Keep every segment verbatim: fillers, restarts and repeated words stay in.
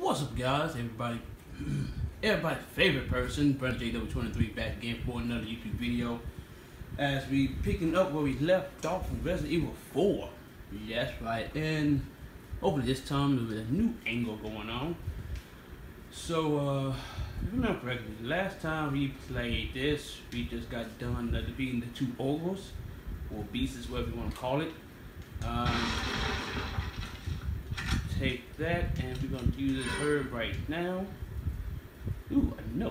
What's up, guys? Everybody, everybody's favorite person, Brother J W twenty-three, back again for another YouTube video. As we picking up where we left off from Resident Evil four. Yes, right. And hopefully this time with a new angle going on. So, uh, if I remember correctly, last time we played this, we just got done uh, defeating the two ogres, or beasts, whatever you want to call it. Um, Take that, and we're going to use this herb right now. Ooh, a note.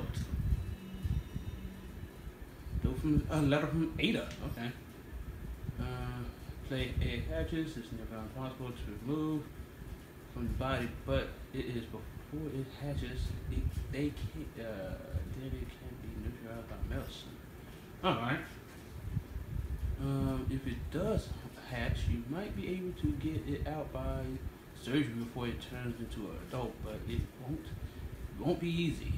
Note from, a letter from Ada. Okay. Uh, play egg hatches. It's never impossible to remove from the body, but it is before it hatches. It, they can't. Uh, then it can be neutralized by medicine. All right. Um, if it does hatch, you might be able to get it out by surgery before it turns into an adult, but it won't it won't be easy.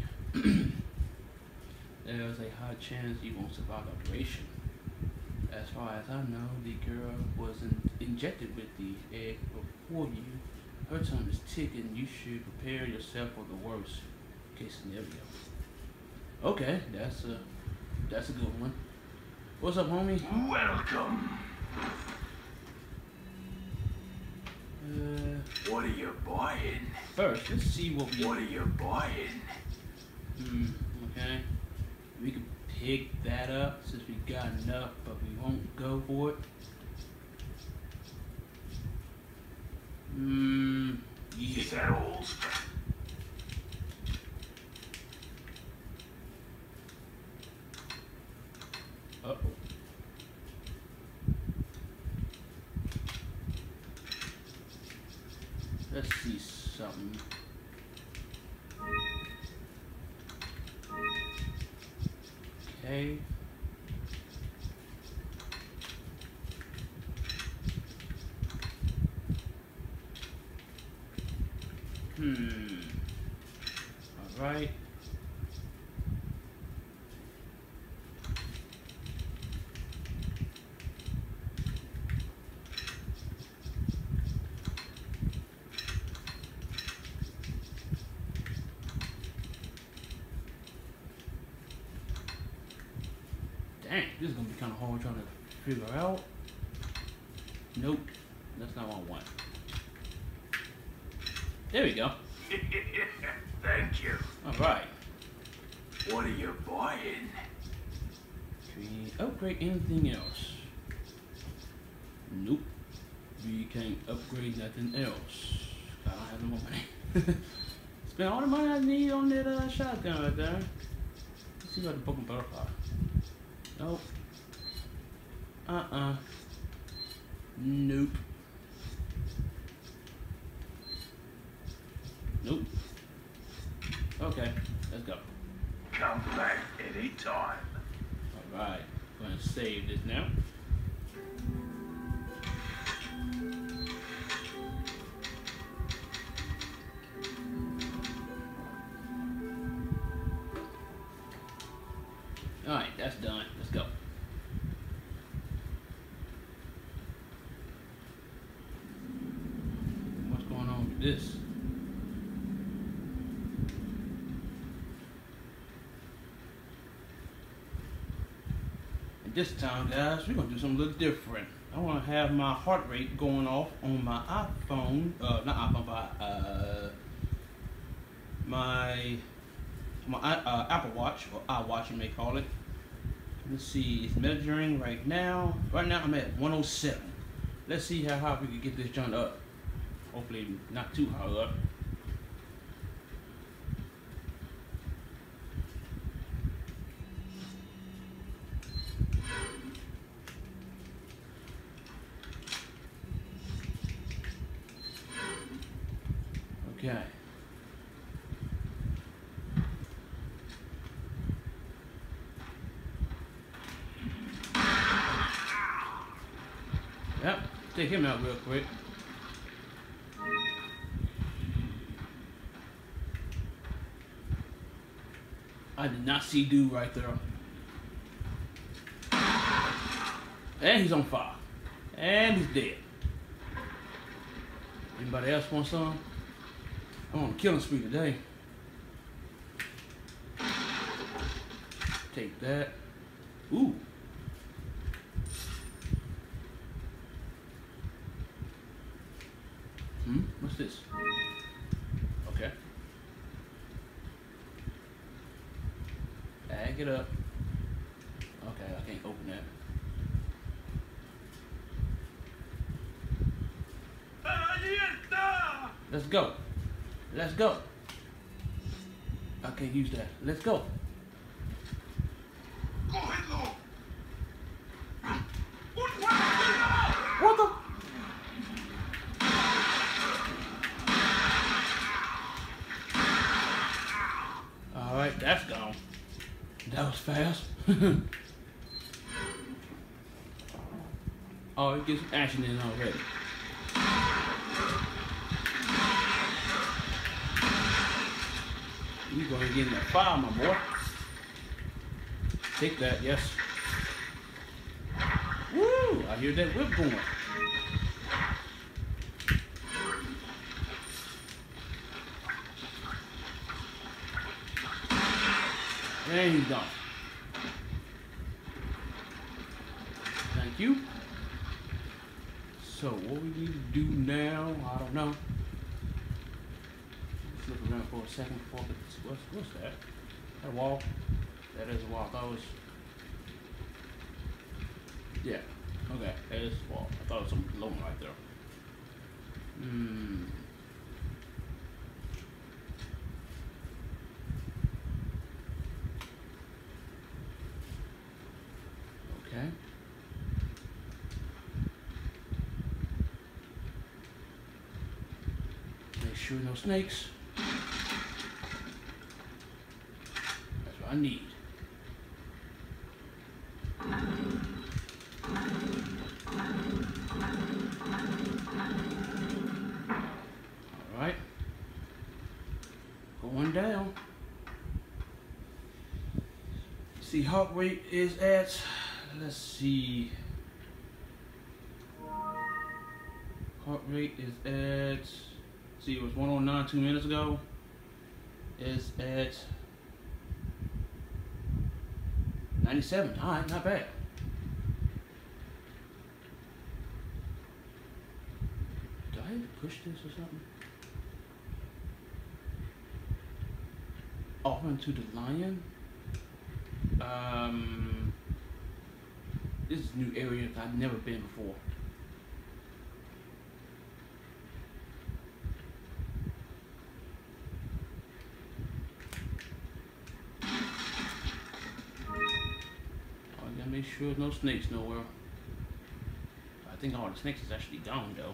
There's a high chance you won't survive the operation. As far as I know, the girl was in, injected with the egg before you. Her time is ticking. You should prepare yourself for the worst case scenario. Okay, that's a that's a good one. What's up, homie? Welcome. Uh, what are you buying? First, let's see what we. What are you buying? Hmm. Okay. We can pick that up since we got enough, but we won't go for it. Hmm. Yeah. Is that all? Uh oh. Let's see something. Okay. Hmm. All right. Dang, this is gonna be kind of hard trying to figure out. Nope, that's not what I want. There we go. Thank you. All right. What are you buying? Can we upgrade anything else? Nope. We can't upgrade nothing else. I don't have no more money. Spend all the money I need on that uh, shotgun right there. Let's see about the broken butterfly. Nope. Uh-uh. Nope. Nope. Okay, let's go. Come back anytime. Alright, I'm gonna save this now. Alright, that's done. Let's go. What's going on with this? And this time, guys, we're gonna do something a little different. I wanna have my heart rate going off on my iPhone, uh, not iPhone, but uh, my my uh, Apple Watch, or iWatch you may call it. Let's see, it's measuring right now. Right now I'm at one oh seven. Let's see how high we can get this joint up. Hopefully not too high up. Okay. Yep, take him out real quick. I did not see dude right there. And he's on fire. And he's dead. Anybody else want some? I'm on a killing spree today. Take that. Ooh. Hmm? What's this? Okay. Bag it up. Okay, I can't open that. Let's go. Let's go. I can't use that. Let's go. What the? Alright, that's gone. That was fast. Oh, it gets action in already. You go ahead and get in that fire, my boy. Take that, yes. Woo! I hear that whip going. And he's done. Thank you. So what we need to do now, I don't know. Let's look around for a second before it's, what's, what's that? That wall? That is a wall. I thought it was, yeah, okay, that is a wall. I thought it was something low right there. Hmm. Okay. Make sure no snakes. That's what I need. Alright. Going down. See, heart rate is at, let's see. Heart rate is at, see, it was one oh nine two minutes ago. It's at ninety-seven. Alright, not bad. Did I push this or something? Off into the lion. Um, this is a new area that I've never been before. I gotta make sure there's no snakes nowhere. I think all the snakes is actually gone though.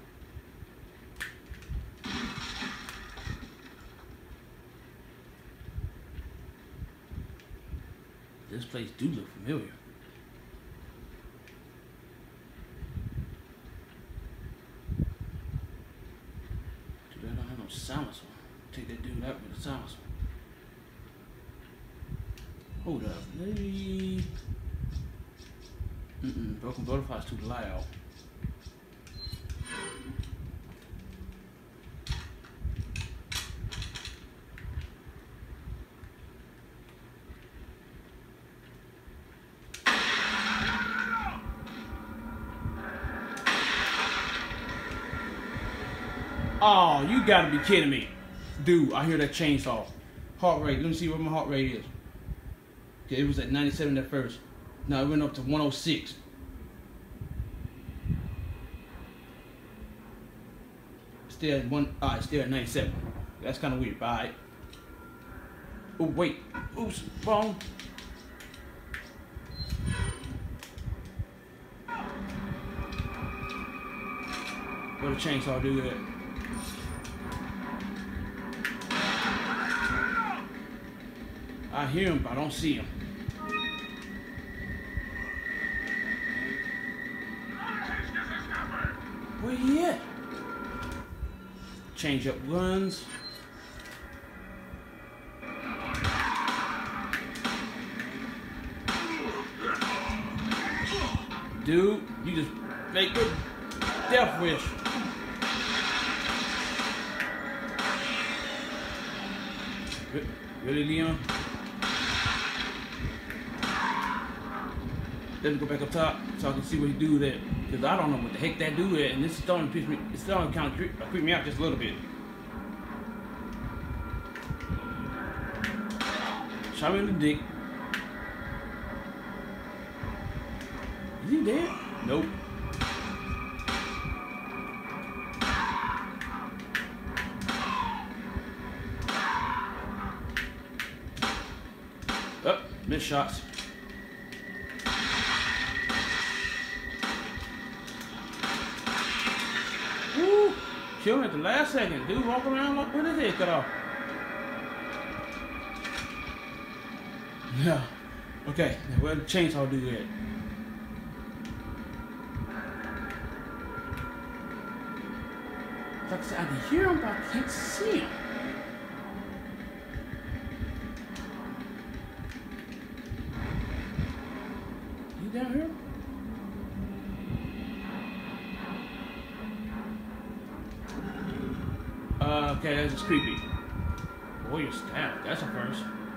This place do look familiar. Too bad I don't have no silencer. Take that dude out with the silencer. Hold up, maybe. Mm-mm, broken butterfly's too loud. Oh, you gotta be kidding me. Dude, I hear that chainsaw. Heart rate, let me see what my heart rate is. Okay, it was at ninety-seven at first. Now it went up to one oh six. Still at one, alright, still at ninety-seven. That's kind of weird, alright. Oh, wait. Oops, wrong. What a chainsaw do that? I hear him, but I don't see him. Where he at? Change up guns. Dude, you just make good death wish. Really, Leon? Let me go back up top so I can see what he do with that. Because I don't know what the heck that do at, and this is starting to piss me, it's starting to kind of creep, creep me out just a little bit. Shot me in the dick. Is he dead? Nope. Oh, missed shots. Woo! Kill him at the last second. Dude walk around like with his head cut off. Yeah. Okay, now where the chainsaw do that? Like I said, I can hear him, but I can't see him. He down here? Uh, okay, that's just creepy. Warrior staff, that's a first.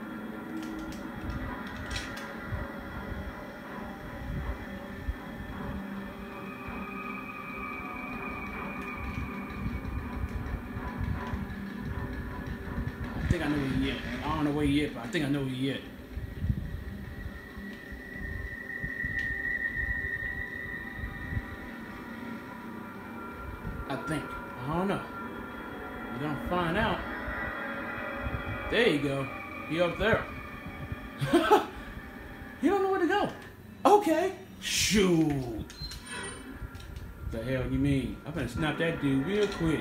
I think I know where he at. I don't know where he at, but I think I know where he at. I think. I don't know. We're gonna find out. There you go. He up there. He don't know where to go. Okay. Shoot. The hell you mean? I'm gonna snap that dude real quick.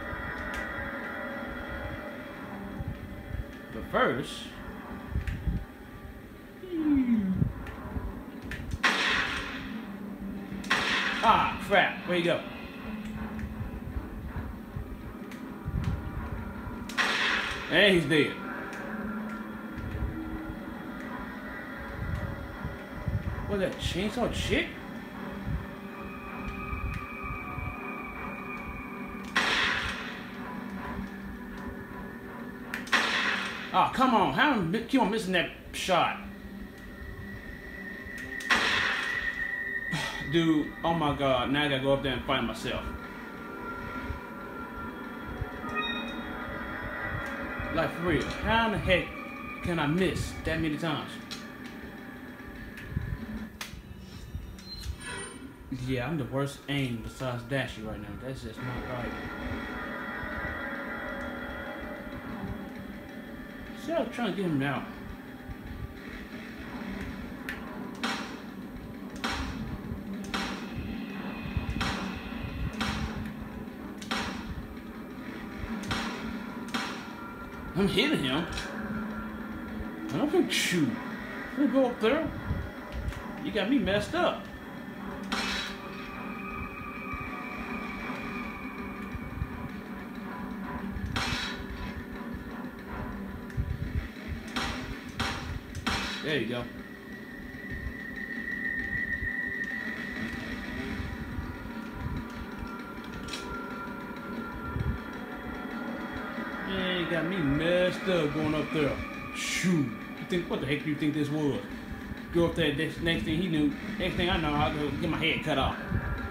But first. Ah, crap. Where you go? And he's dead. What, that chainsaw chick? Oh, come on. How am I keep on missing that shot? Dude, oh my god. Now I gotta go up there and find myself. Like, for real, how in the heck can I miss that many times? Yeah, I'm the worst aim besides Dashy right now. That's just not right. See, I was trying to get him out. I'm hitting him. I don't think shoot. I'm gonna go up there. You got me messed up. There you go. Man, you got me messed up going up there. Shoot. You think what the heck do you think this was? Go up there, this next thing he knew, next thing I know, I'll go get my head cut off.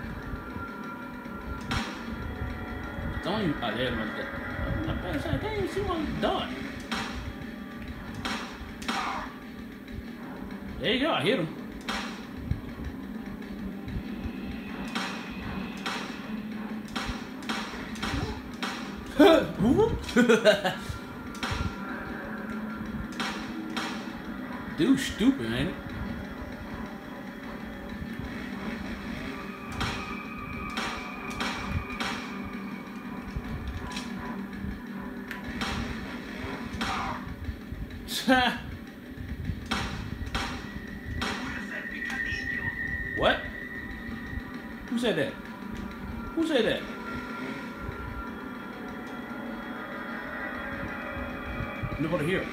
Don't even, oh, there's my, I can't even see what I'm done. There you go, I hit him. Dude, stupid, ain't it? What? Who said that? Who said that? Nobody here.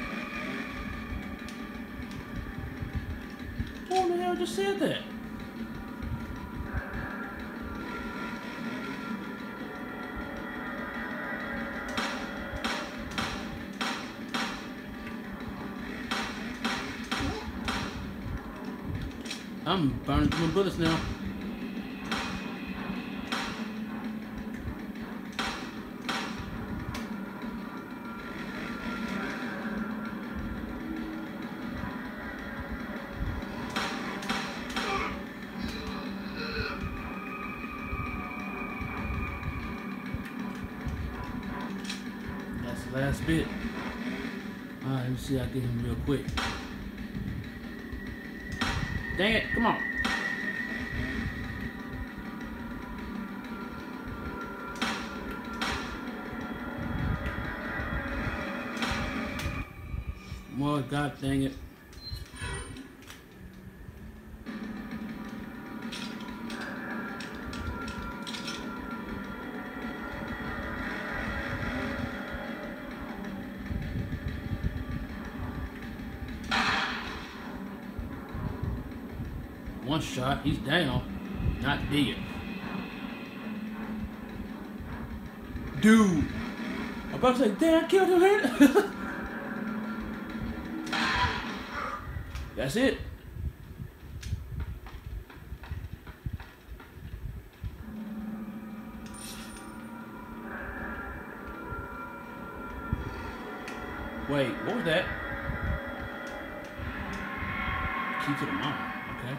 Who in the hell just said that? I'm burning through my bullets now. That's the last bit. Alright, let me see if I get him real quick. Dang it, come on. Well, god dang it. One shot, he's down, not dead. Dude, I'm about to say, damn, I killed him, man. That's it. Wait, what was that? Key to the mine, okay.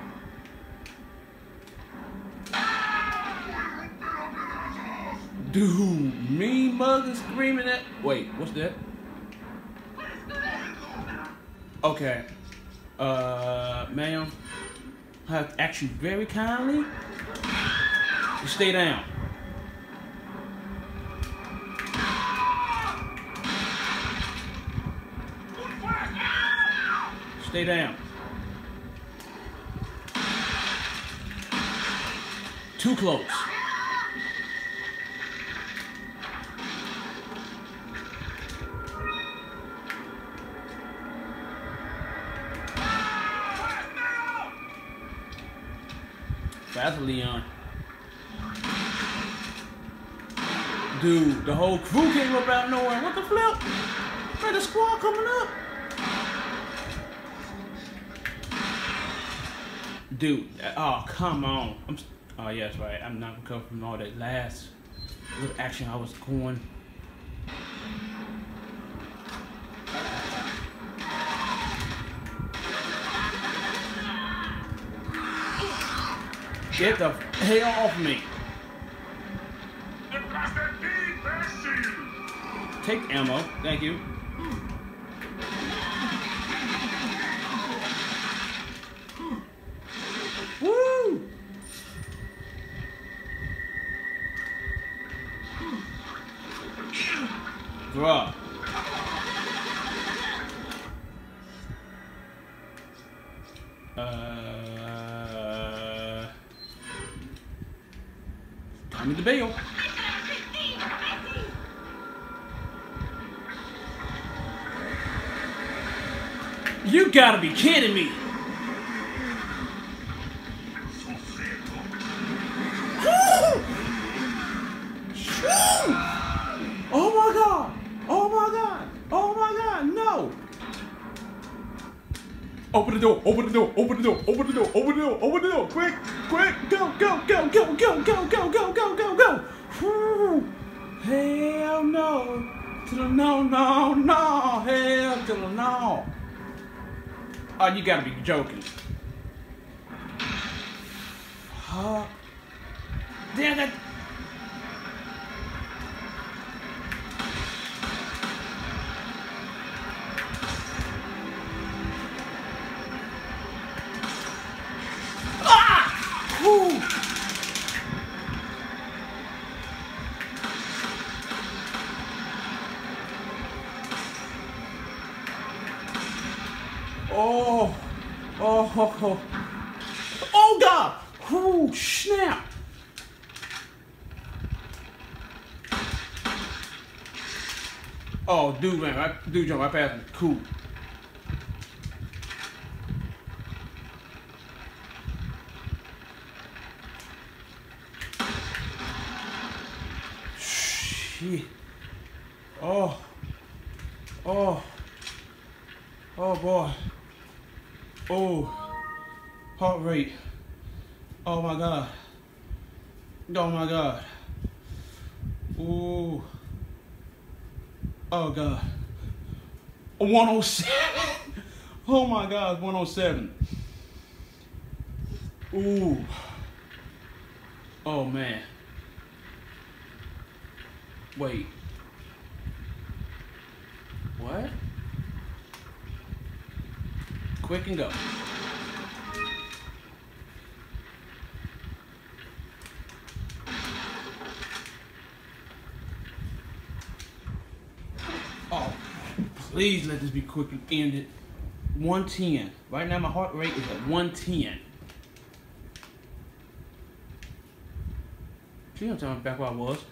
Dude, mean mother screaming at. Wait, what's that? Okay. Uh, ma'am, I have to ask you very kindly to stay down. Stay down. Too close. Faster, Leon. Dude, the whole crew came up out of nowhere. What the flip? Man, the squad coming up. Dude, oh, come on. I'm, oh, yeah, that's right. I'm not recovering from all that last little action I was going. Get the hell off me. Take the ammo. Thank you. Woo! Bruh. Uh, time me the bail. You gotta be kidding me. Oh my god! Oh my god! Oh my god! No! Open the door! Open the door! Open the door! Open the door! Open the door! Open the door! Quick! Quick! Go! Go! Go! Go! Go! Go! Go! Go! Go! Go! Go! Whew. Hell no! To the no! No! No! Hell to the no! Oh, you gotta be joking! Huh? Damn that! Oh, oh, oh, oh, oh God! Oh, snap! Oh, dude, man, I, dude, jump right past me. Cool. Shit. Oh. Oh. Oh boy. Oh. Heart rate. Oh my God. Oh my God. Ooh. Oh God. one oh seven. Oh my God, one oh seven. Ooh. Oh man. Wait. What? Quick and go. Oh, please let this be quick and ended. one ten. Right now my heart rate is at one ten. See, I'm telling back where I was.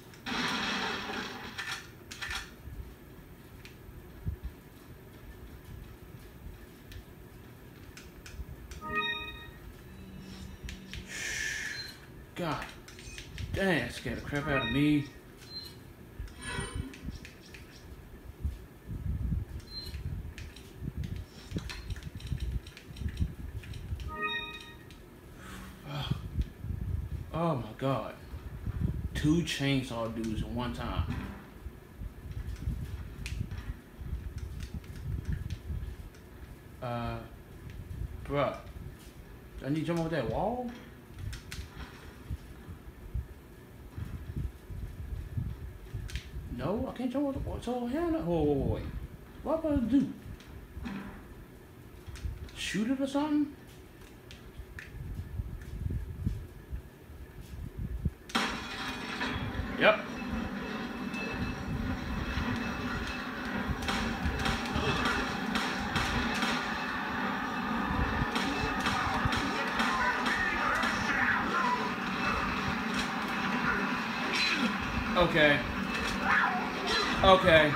God, dang, that scared the crap out of me. Oh, oh my God. Two chainsaw dudes at one time. Uh, bruh, do I need to jump over that wall? No, I can't jump over the wall. So, hell no. Whoa, whoa, whoa, wait. What am I supposed to do? Shoot it or something? Yep. Okay. Okay.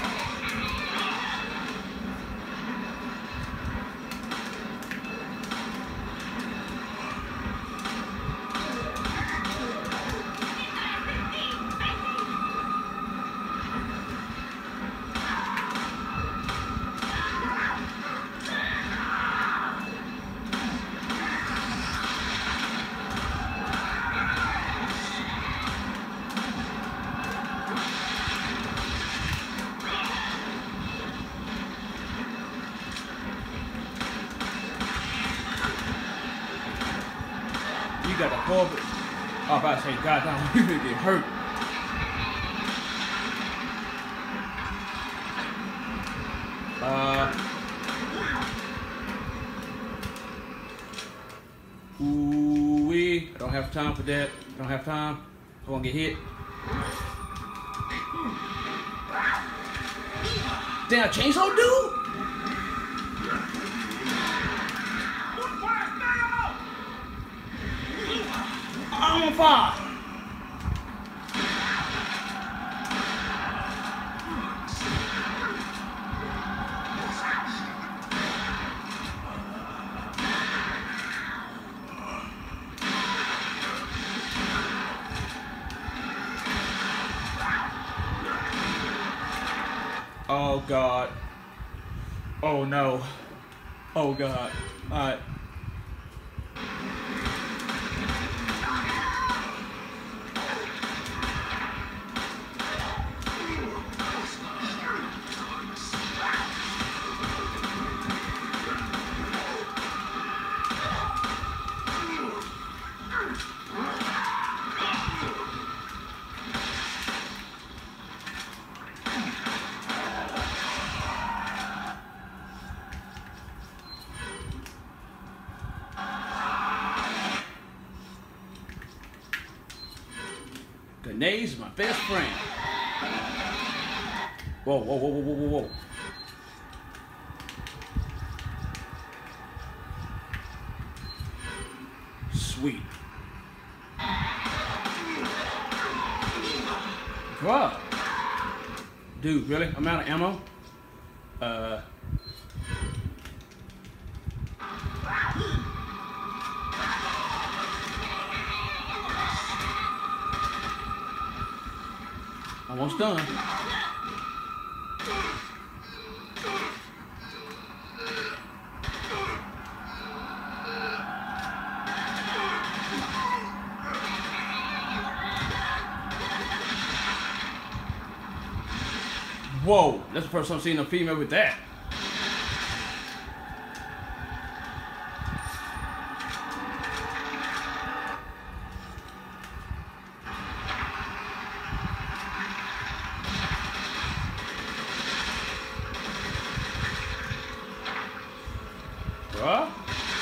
You got a horrible. Oh, I'm about to say, God, damn, you gonna get hurt. Uh. Ooh wee. I don't have time for that. I don't have time. I'm gonna get hit. Damn, chainsaw dude? I'm on fire. Oh God. Oh no. Oh God. All right. Grenades is my best friend. Whoa, whoa, whoa, whoa, whoa, whoa, whoa. Sweet. Bruh. Dude, really? I'm out of ammo? Uh... Almost done. Whoa, that's the first time I've seen a female with that. Bruh.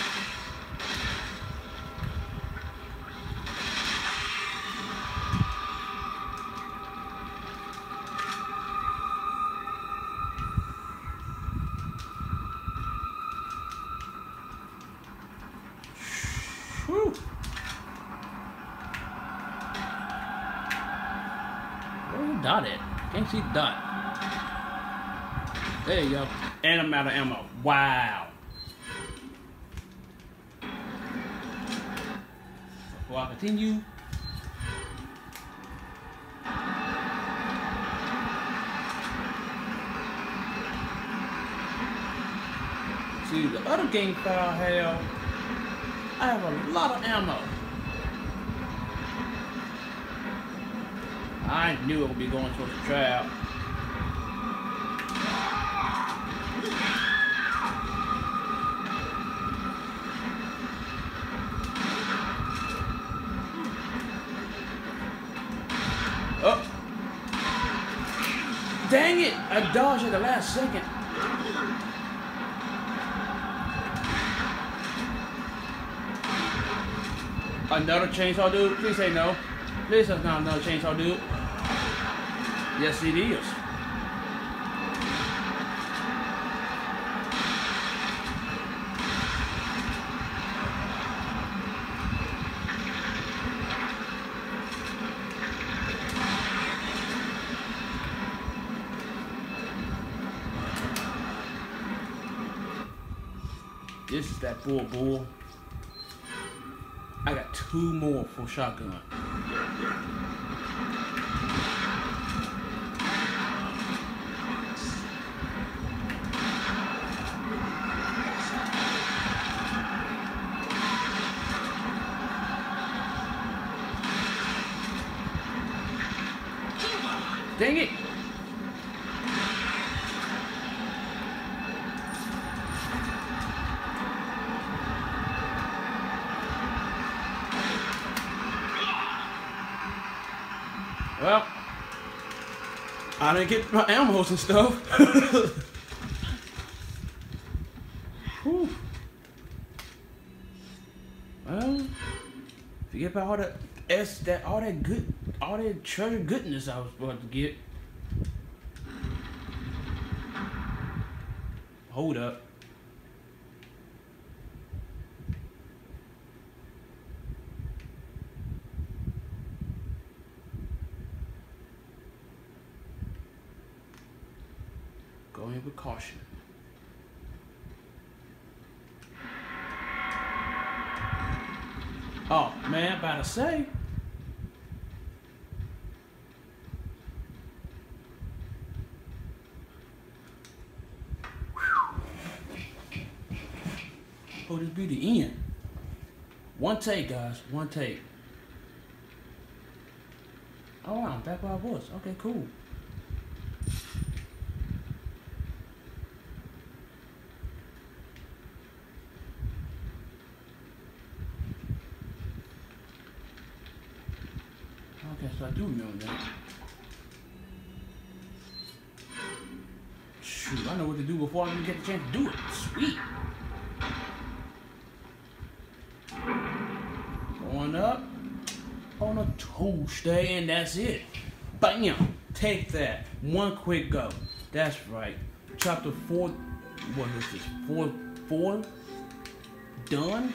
Whew. Where's the dot at? Can't see the dot. There you go. And I'm out of ammo. Wow. Before I continue, see the other game file have, I have a lot of ammo. I knew it would be going towards the trap. Oh! Dang it! I dodged at the last second. Another chainsaw dude? Please say no. Please say not another chainsaw dude. Yes, it is. This is that bull bull. I got two more for shotgun. Dang it! Well, I didn't get my ammo and stuff. Whew. Well, forget about all that S, that all that good, all that treasure goodness I was about to get. Hold up. Go in with caution. Oh man, about to say. Oh, this be the end. One take, guys. One take. Oh, I'm back where I was. Okay, cool. Okay, so I do remember that. Shoot, I know what to do before I even get the chance to do it. Sweet. Going up on a Tuesday, and that's it. Bam! Take that. One quick go. That's right. Chapter four. What is this? Four. Four. Done.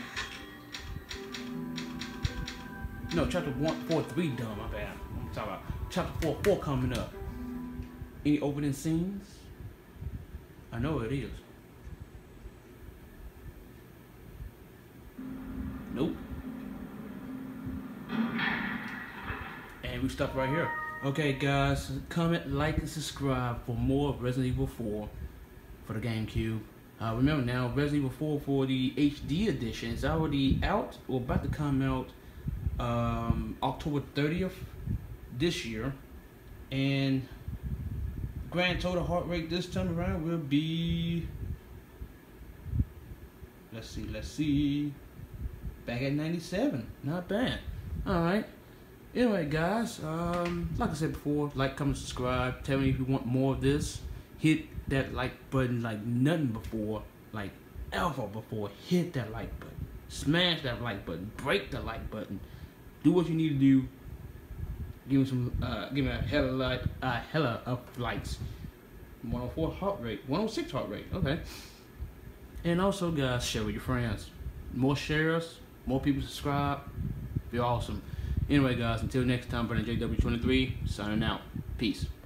No, chapter one, four, three done. My bad. I'm talking about chapter four, four coming up. Any opening scenes? I know it is. Nope. And we stop right here. Okay, guys, comment, like, and subscribe for more Resident Evil four for the GameCube. Uh, remember now, Resident Evil four for the H D edition is already out, or about to come out um, October thirtieth this year, and grand total heart rate this time around will be, let's see, let's see, back at ninety-seven. Not bad. Alright. Anyway, guys, um, like I said before, like, comment, subscribe. Tell me if you want more of this. Hit that like button like nothing before, like ever before. Hit that like button. Smash that like button. Break the like button. Do what you need to do. Give me some, uh, give me a hella like, uh, hella of likes. one oh four heart rate, one oh six heart rate. Okay. And also, guys, share with your friends. More shares, more people subscribe. Be awesome. Anyway, guys, until next time, Brandon J W twenty-three signing out. Peace.